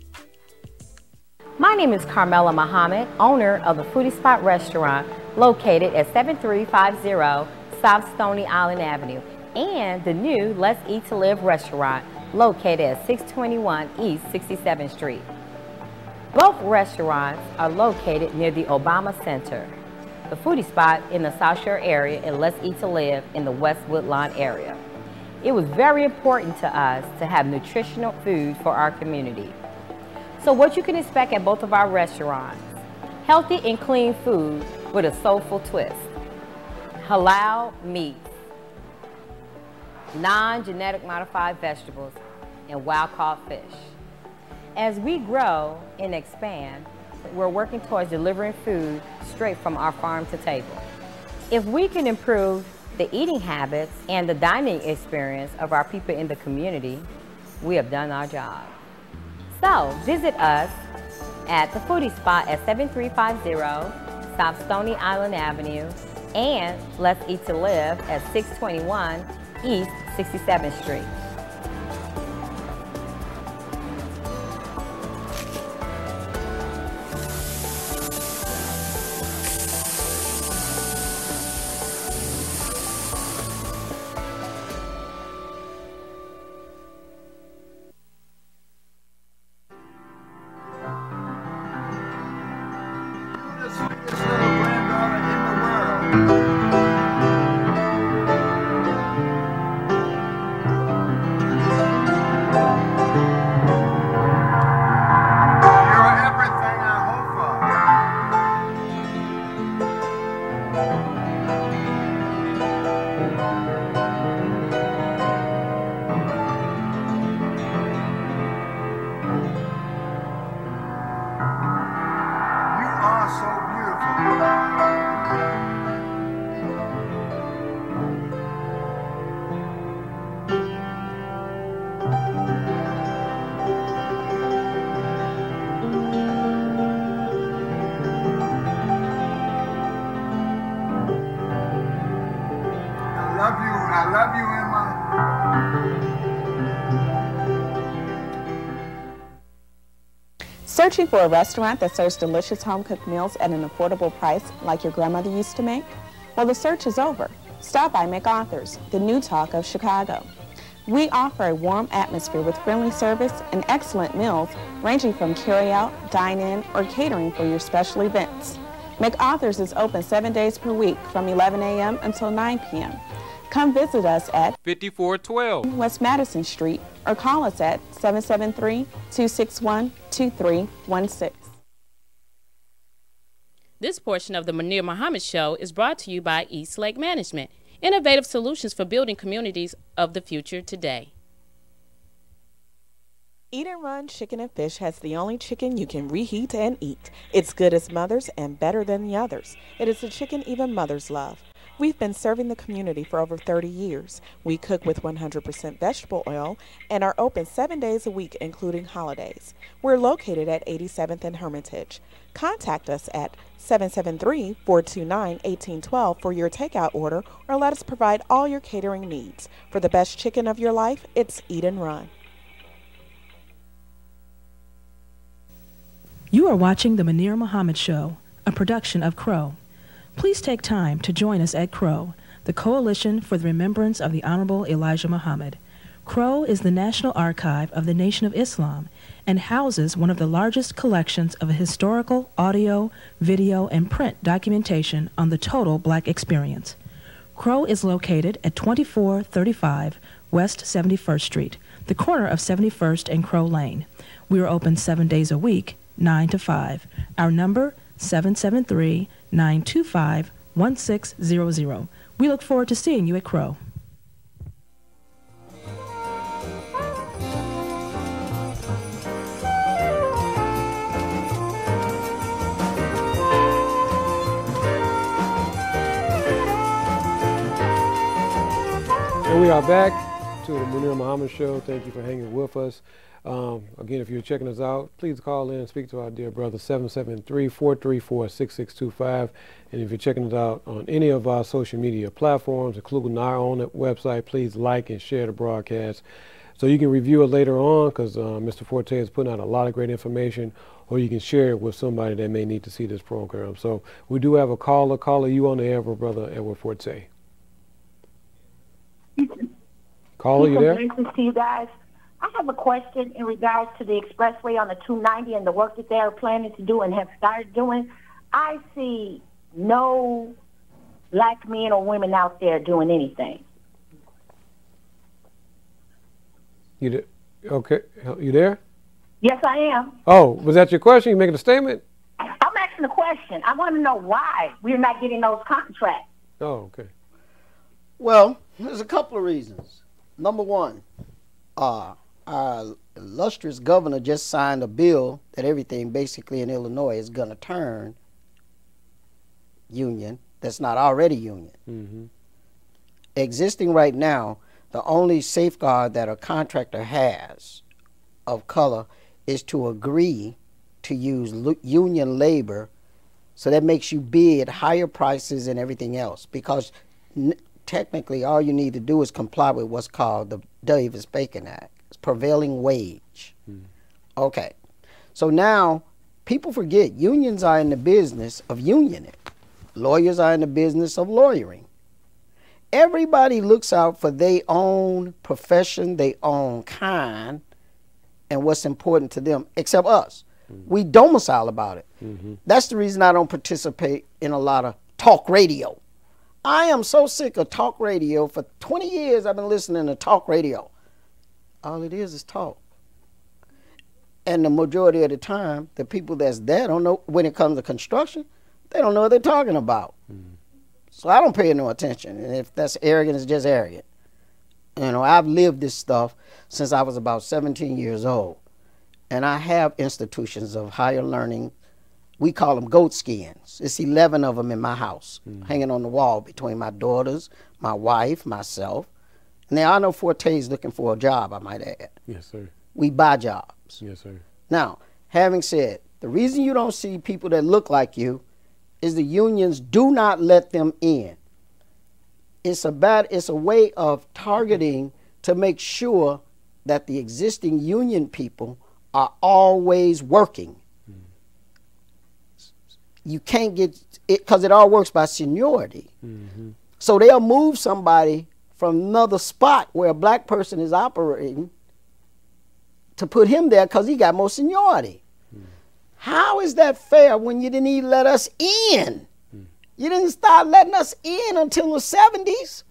My name is Carmela Muhammad, owner of the Foodie Spot restaurant located at seven three five zero South Stony Island Avenue and the new Let's Eat to Live restaurant located at six twenty-one East sixty-seventh Street. Both restaurants are located near the Obama Center, the Foodie Spot in the South Shore area, and Let's Eat to Live in the West Woodlawn area. It was very important to us to have nutritional food for our community. So what you can expect at both of our restaurants: healthy and clean food with a soulful twist, halal meats, non-genetic modified vegetables, and wild-caught fish. As we grow and expand, we're working towards delivering food straight from our farm to table. If we can improve the eating habits and the dining experience of our people in the community, we have done our job. So visit us at the Foodie Spot at seven three five zero South Stony Island Avenue and Let's Eat to Live at six twenty-one East sixty-seventh Street. Searching for a restaurant that serves delicious home-cooked meals at an affordable price like your grandmother used to make? Well, the search is over. Stop by MacArthur's, the new talk of Chicago. We offer a warm atmosphere with friendly service and excellent meals ranging from carry-out, dine-in, or catering for your special events. MacArthur's is open seven days per week from eleven a m until nine p m Come visit us at fifty-four twelve West Madison Street or call us at seven seven three, two six one, two three one six. This portion of the Munir Muhammad Show is brought to you by East Lake Management, innovative solutions for building communities of the future today. Eat and Run Chicken and Fish has the only chicken you can reheat and eat. It's good as mother's and better than the others. It is the chicken even mothers love. We've been serving the community for over thirty years. We cook with one hundred percent vegetable oil and are open seven days a week, including holidays. We're located at eighty-seventh and Hermitage. Contact us at seven seven three, four two nine, one eight one two for your takeout order or let us provide all your catering needs. For the best chicken of your life, it's Eat and Run. You are watching The Munir Muhammad Show, a production of Crow. Please take time to join us at Crow, the Coalition for the Remembrance of the Honorable Elijah Muhammad. Crow is the National Archive of the Nation of Islam and houses one of the largest collections of historical, audio, video, and print documentation on the total black experience. Crow is located at twenty-four thirty-five West seventy-first Street, the corner of seventy-first and Crow Lane. We are open seven days a week, nine to five. Our number, seven seven three, nine two five, one six zero zero. We look forward to seeing you at Crow. And we are back to the Munir Muhammad Show. Thank you for hanging with us. Um, again, if you're checking us out, please call in and speak to our dear brother, seven seven three, four three four, six six two five. And if you're checking us out on any of our social media platforms, including our own website, please like and share the broadcast so you can review it later on, because uh, Mister Forte is putting out a lot of great information, or you can share it with somebody that may need to see this program. So we do have a caller. Caller, you on the air for Brother Edward Forte. Caller, you there? Congratulations to you guys. I have a question in regards to the expressway on the two ninety and the work that they are planning to do and have started doing. I see no black men or women out there doing anything. You there? Okay. You there? Yes, I am. Oh, was that your question? You making a statement? I'm asking a question. I want to know why we're not getting those contracts. Oh, okay. Well, there's a couple of reasons. Number one, uh, our illustrious governor just signed a bill that everything basically in Illinois is going to turn union that's not already union. Mm-hmm. Existing right now, the only safeguard that a contractor has of color is to agree to use l- union labor, so that makes you bid higher prices and everything else, because n- technically all you need to do is comply with what's called the Davis-Bacon Act. It's prevailing wage. Mm. Okay. So now people forget unions are in the business of unioning. Lawyers are in the business of lawyering. Everybody looks out for their own profession, their own kind, and what's important to them, except us. Mm-hmm. We domicile about it. Mm-hmm. That's the reason I don't participate in a lot of talk radio. I am so sick of talk radio. For twenty years, I've been listening to talk radio. All it is is talk. And the majority of the time, the people that's there don't know, when it comes to construction, they don't know what they're talking about. Mm-hmm. So I don't pay no attention. And if that's arrogant, it's just arrogant. You know, I've lived this stuff since I was about seventeen years old. And I have institutions of higher learning. We call them goat skins. It's eleven of them in my house, mm-hmm. hanging on the wall between my daughters, my wife, myself. And there are no Fortes looking for a job, I might add. Yes, sir. We buy jobs. Yes, sir. Now, having said, the reason you don't see people that look like you is the unions do not let them in. It's a bad, it's a way of targeting to make sure that the existing union people are always working. Mm. You can't get it, because it all works by seniority. Mm-hmm. So they'll move somebody from another spot where a black person is operating to put him there because he got more seniority. Mm. How is that fair when you didn't even let us in? Mm. You didn't start letting us in until the seventies.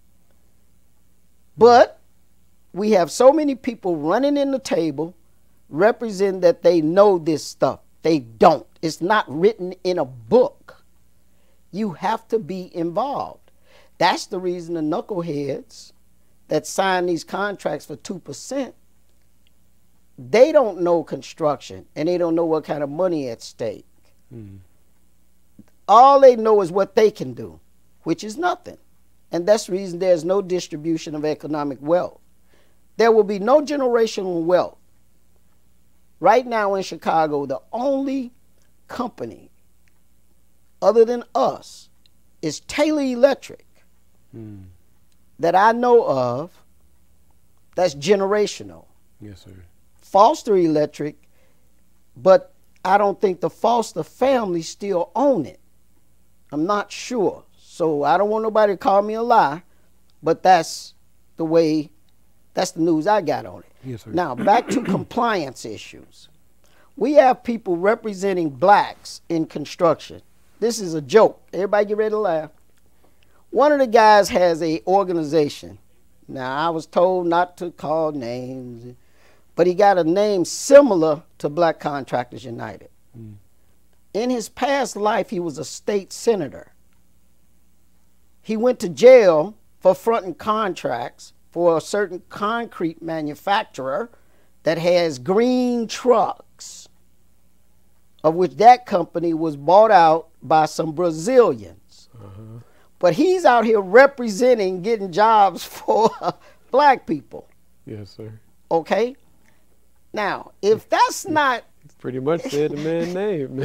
But we have so many people running in the table representing that they know this stuff. They don't. It's not written in a book. You have to be involved. That's the reason the knuckleheads that sign these contracts for two percent, they don't know construction and they don't know what kind of money at stake. Mm. All they know is what they can do, which is nothing. And that's the reason there's no distribution of economic wealth. There will be no generational wealth. Right now in Chicago, the only company other than us is Taylor Electric mm. that I know of that's generational. Yes, sir. Foster Electric, but I don't think the Foster family still own it. I'm not sure. So I don't want nobody to call me a lie, but that's the way, that's the news I got on it. Yes, sir. Now, back to compliance issues. We have people representing blacks in construction. This is a joke. Everybody get ready to laugh. One of the guys has a organization. Now, I was told not to call names, but he got a name similar to Black Contractors United. Mm. In his past life, he was a state senator. He went to jail for fronting contracts for a certain concrete manufacturer that has green trucks, of which that company was bought out by some Brazilians. Uh-huh. But he's out here representing getting jobs for black people. Yes, sir. Okay? Now, if that's not... Pretty much said the man's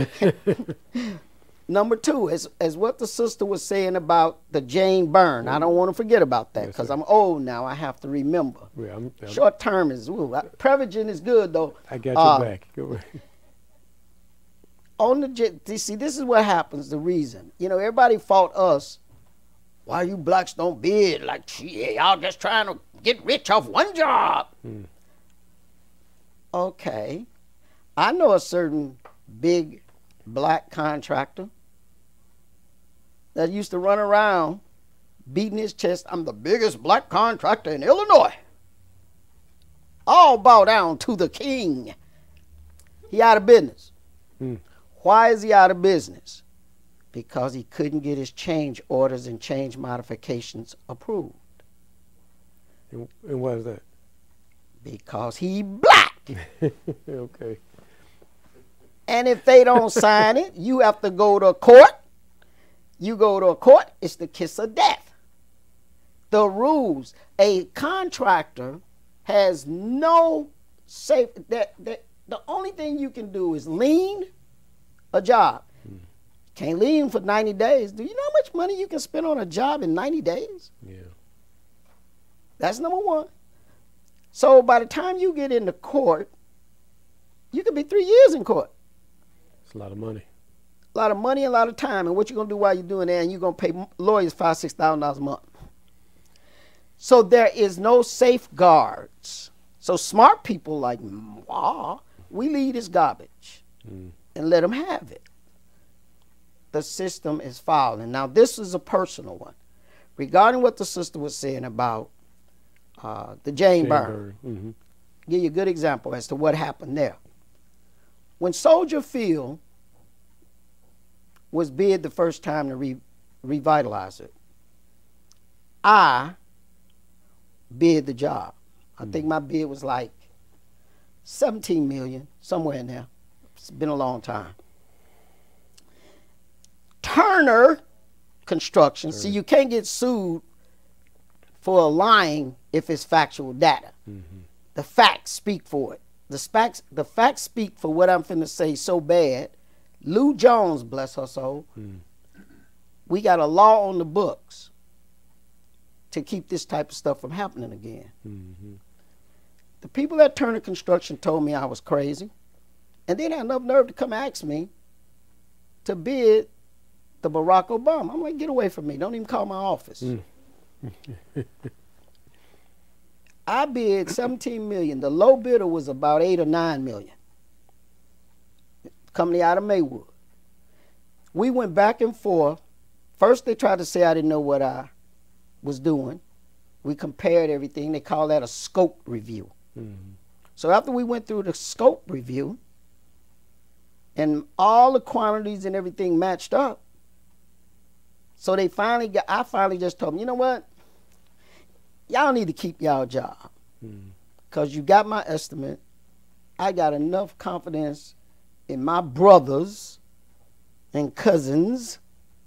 name. Number two, as, as what the sister was saying about the Jane Byrne. Mm-hmm. I don't want to forget about that because yes, I'm old now. I have to remember. Yeah, I'm, I'm, Short term is, ooh, Prevagen is good though. I got your uh, back. Go on the, see, this is what happens, the reason. You know, everybody fought us. Why you blacks don't bid? Like, gee, y'all just trying to get rich off one job. Mm. Okay. I know a certain big black contractor that used to run around beating his chest. I'm the biggest black contractor in Illinois. All bow down to the king. He out of business. Hmm. Why is he out of business? Because he couldn't get his change orders and change modifications approved. And, and why is that? Because he black. Okay. And if they don't sign it, you have to go to court. You go to a court, it's the kiss of death. The rules, a contractor has no safe, that, that The only thing you can do is lean a job. Mm. Can't lean for ninety days. Do you know how much money you can spend on a job in ninety days? Yeah. That's number one. So by the time you get into court, you could be three years in court. It's a lot of money. A lot of money, a lot of time. And what you're going to do while you're doing that, and you're going to pay lawyers five thousand dollars, six thousand dollars a month. So there is no safeguards. So smart people like, wow, we leave this garbage mm. and let them have it. The system is fouling. Now, this is a personal one. Regarding what the sister was saying about uh, the Jane, Jane Byrne, Byrne. Mm-hmm. Give you a good example as to what happened there. When Soldier Field was bid the first time to re revitalize it, I bid the job. I mm. think my bid was like seventeen million, somewhere in there. It's been a long time. Turner Construction, Turner. See, you can't get sued for lying if it's factual data. Mm-hmm. The facts speak for it. The facts, the facts speak for what I'm finna say so bad. Lou Jones, bless her soul, mm. we got a law on the books to keep this type of stuff from happening again. Mm-hmm. The people at Turner Construction told me I was crazy, and then had enough nerve to come ask me to bid the Barack Obama. I'm like, get away from me. Don't even call my office. Mm. I bid seventeen million. The low bidder was about eight or nine million. Company out of Maywood. We went back and forth. First, they tried to say I didn't know what I was doing. We compared everything. They call that a scope review. Mm-hmm. So after we went through the scope review and all the quantities and everything matched up, so they finally got, I finally just told them, you know what? Y'all need to keep y'all job. Because mm-hmm. you got my estimate. I got enough confidence in my brothers and cousins.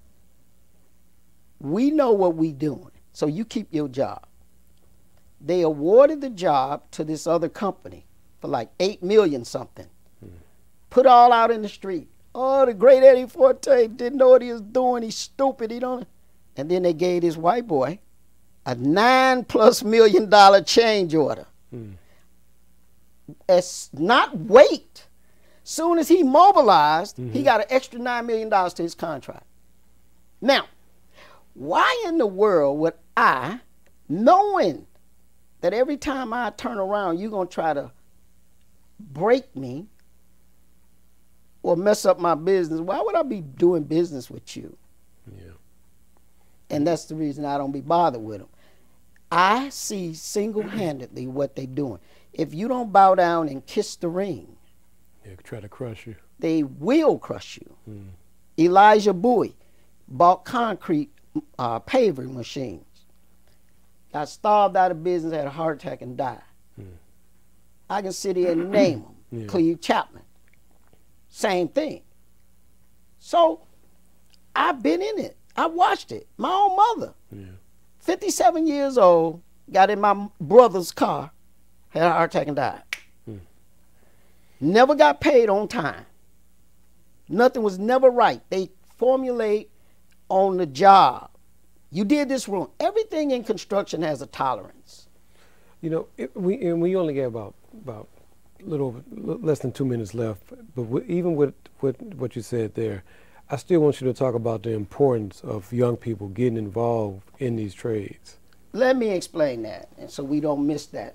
We know what we doing. So you keep your job. They awarded the job to this other company for like eight million something. Mm. Put all out in the street. Oh, the great Eddie Forte didn't know what he was doing. He's stupid. He don't. And then they gave this white boy a nine plus million dollar change order. Mm. It's not wait. Soon as he mobilized, mm-hmm. he got an extra nine million dollars to his contract. Now, why in the world would I, knowing that every time I turn around, you're going to try to break me or mess up my business, why would I be doing business with you? Yeah. And that's the reason I don't be bothered with them. I see single-handedly what they're doing. If you don't bow down and kiss the ring, they try to crush you. They will crush you. Mm. Elijah Bowie bought concrete uh, paving machines. Got starved out of business, had a heart attack, and died. Mm. I can sit here and name them. Yeah. Cleve Chapman. Same thing. So I've been in it. I watched it. My own mother. Yeah. fifty-seven years old, got in my brother's car, had a heart attack and died. Hmm. Never got paid on time. Nothing was never right. They formulate on the job. You did this wrong. Everything in construction has a tolerance. You know, it, we and we only got about about a little over, less than two minutes left. But w even with, with what you said there, I still want you to talk about the importance of young people getting involved in these trades. Let me explain that, and so we don't miss that.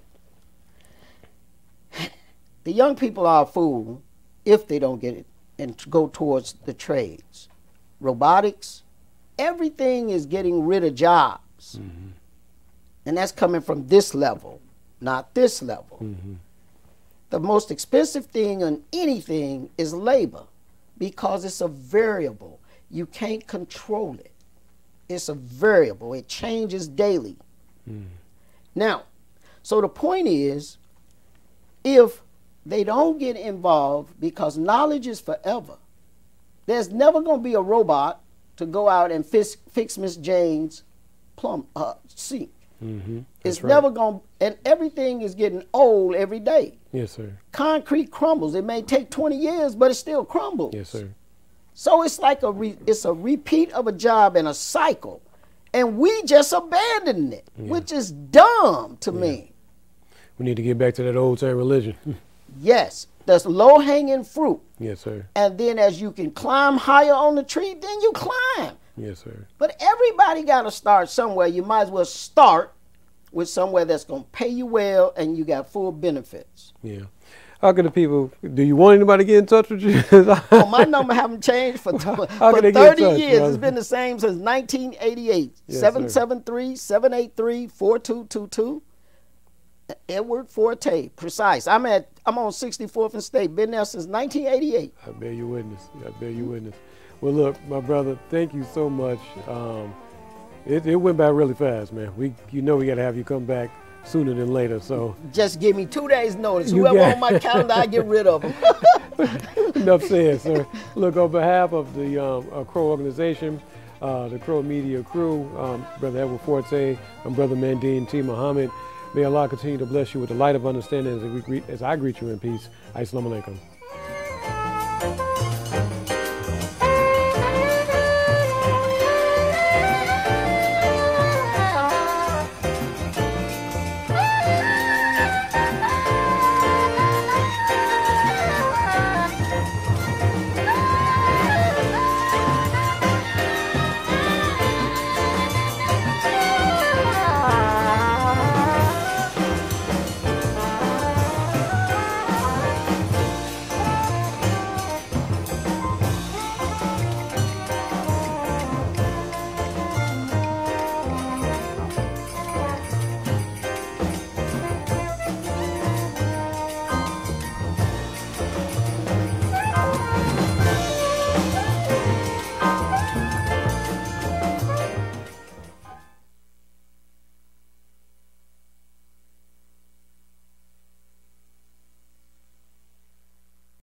The young people are a fool if they don't get it and go towards the trades. Robotics, everything is getting rid of jobs. Mm-hmm. And that's coming from this level, not this level. Mm-hmm. The most expensive thing on anything is labor, because it's a variable. You can't control it. It's a variable. It changes daily. Mm. Now, so the point is, if they don't get involved, because knowledge is forever, there's never going to be a robot to go out and fix, fix Miss Jane's plumb uh, sink. Mm-hmm. It's right. never going to, and everything is getting old every day. Yes, sir. Concrete crumbles. It may take twenty years, but it still crumbles. Yes, sir. So it's like a re, it's a repeat of a job and a cycle. And we just abandoned it, yeah. which is dumb to yeah. me. We need to get back to that old time religion. Yes, that's low-hanging fruit. Yes, sir. And then as you can climb higher on the tree, then you climb. Yes, sir. But everybody got to start somewhere. You might as well start with somewhere that's going to pay you well and you got full benefits. Yeah. How can the people, do you want anybody to get in touch with you? Oh, my number haven't changed for, for thirty touch, years. Brother? It's been the same since nineteen eighty-eight. Yes, seven seven three, seven eight three, four two two two. Edward Forte, precise. I'm at, I'm on sixty-fourth and State. Been there since nineteen eighty-eight. I bear you witness. I bear you witness. Well, look, my brother, thank you so much. Um, it, it went by really fast, man. We, you know we got to have you come back sooner than later, so. Just give me two days notice. You Whoever on my calendar, I get rid of them. Enough said, sir. Look, on behalf of the um, uh, Crow organization, uh, the Crow Media crew, um, Brother Edward Forte, and Brother Mandine T. Muhammad, may Allah continue to bless you with the light of understanding as, we greet, as I greet you in peace. Assalamu alaikum.